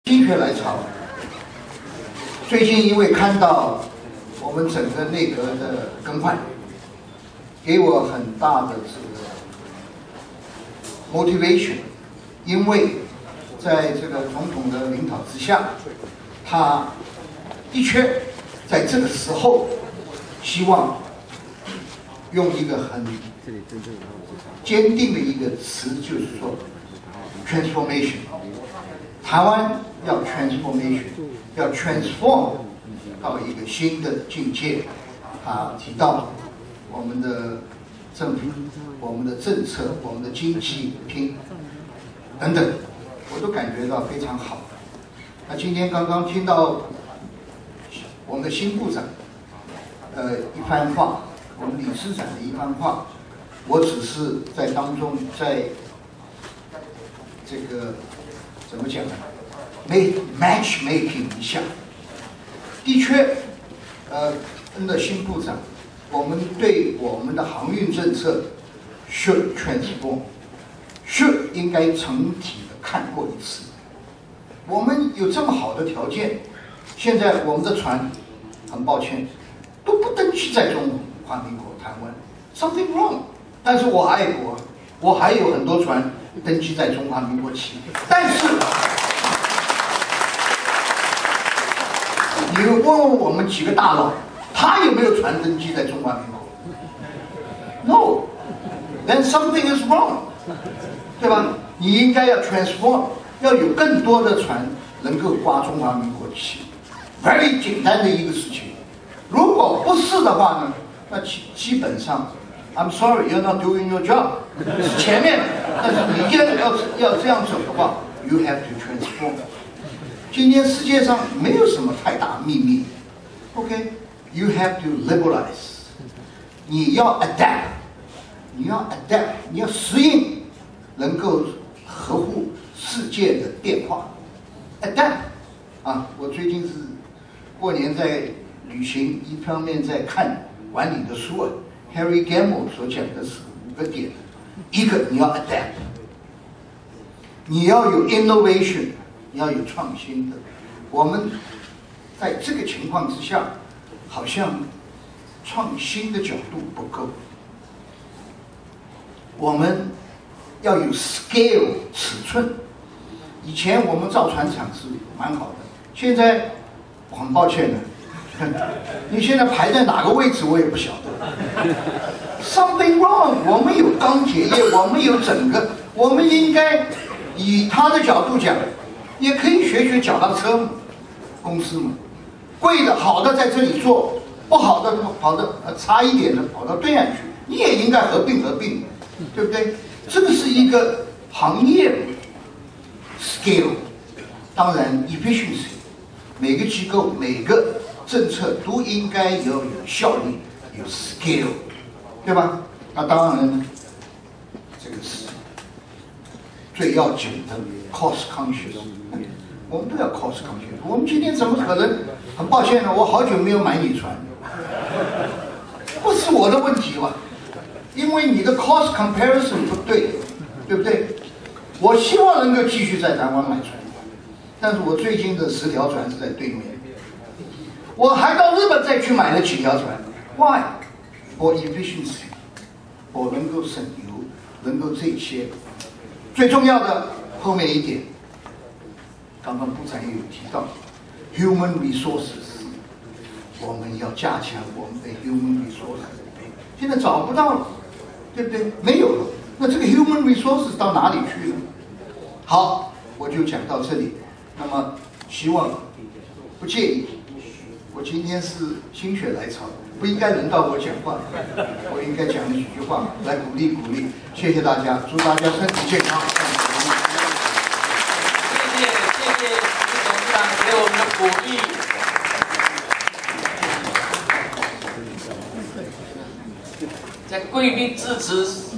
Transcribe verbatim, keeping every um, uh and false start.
心血来潮，最近因为看到我们整个内阁的更换，给我很大的这个 motivation， 因为在这个总统的领导之下，他的确在这个时候希望用一个很坚定的一个词，就是说 transformation。 台湾要 transformation， 要 transform 到一个新的境界。他提到我们的政府、我们的政策、我们的经济拼等等，我都感觉到非常好。那今天刚刚听到我们的新部长呃一番话，我们理事长的一番话，我只是在当中在这个。 怎么讲呢 ？make matchmaking 一下，的确，呃，跟着新部长，我们对我们的航运政策 should transform，should 应该整体的看过一次。我们有这么好的条件，现在我们的船，很抱歉，都不登记在中华民国台湾 ，something wrong。但是我爱国，我还有很多船。 登记在中华民国旗，但是你问问我们几个大佬，他有没有船登记在中华民国 ？No，then something is wrong， 对吧？你应该要 transform， 要有更多的船能够挂中华民国旗 ，very 简单的一个事情。如果不是的话呢，那基基本上。 I'm sorry, you're not doing your job. 是前面，但是你现在要要这样走的话 ，you have to transform. 今天世界上没有什么太大秘密 ，OK? You have to liberalize. 你要 adapt， 你要 adapt， 你要适应，能够合乎世界的变化 ，adapt。啊，我最近是过年在旅行，一方面在看管理的书啊。 Harry Gamble 所讲的是五个点，一个你要 adapt， 你要有 innovation， 你要有创新的。我们在这个情况之下，好像创新的角度不够。我们要有 scale 尺寸。以前我们造船厂是蛮好的，现在我很抱歉的。 你现在排在哪个位置，我也不晓得。Something wrong。我们有钢铁业，我们有整个，我们应该以他的角度讲，也可以学学脚踏车公司嘛。贵的好的在这里做，不好的跑的呃差一点的跑到对岸去，你也应该合并合并，对不对？这个是一个行业 scale， 当然 efficiency， 每个机构每个。 政策都应该要有效率，有 scale， 对吧？那当然，这个是最要紧的 cost conscious。我们都要 cost conscious。我们今天怎么可能？很抱歉呢，我好久没有买你船，不是我的问题吧？因为你的 cost comparison 不对，对不对？我希望能够继续在台湾买船，但是我最近的十条船是在对面。 我还到日本再去买了几条船 ，Why？ For efficiency， 我能够省油，能够这些。最重要的后面一点，刚刚部长也有提到 ，human resources， 我们要加强我们的 human resources， 现在找不到了，对不对？没有了，那这个 human resources 到哪里去呢？好，我就讲到这里。那么希望不介意。 我今天是心血来潮，不应该轮到我讲话，我应该讲几句话来鼓励鼓励。谢谢大家，祝大家身体健康。 谢谢谢谢徐董事长给我们的鼓励。在贵宾致辞